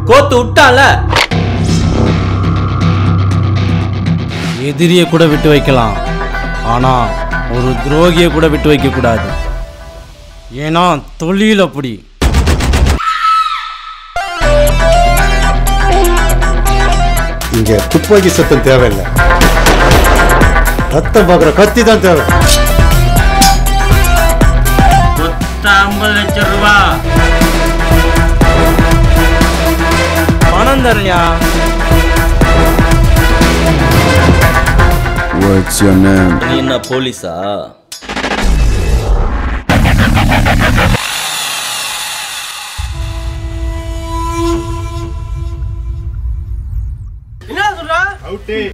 கோத்து விட்டால. எதிரியை கூட விட்டு வைக்கலாம், ஆனா ஒரு துரோகியை கூட விட்டு வைக்க கூடாது. ஏன்னா தொழில் அப்படி. இங்க துப்பாக்கி சத்தம் தேவையில்லை, ரத்தம் பார்க்குற கத்தி தான் தேவை. 50 லட்சம் ரூபா பணம் தரையா? What's your name? நீ என்ன போலீஸா? என்ன சொல்றா? அவுட்டே.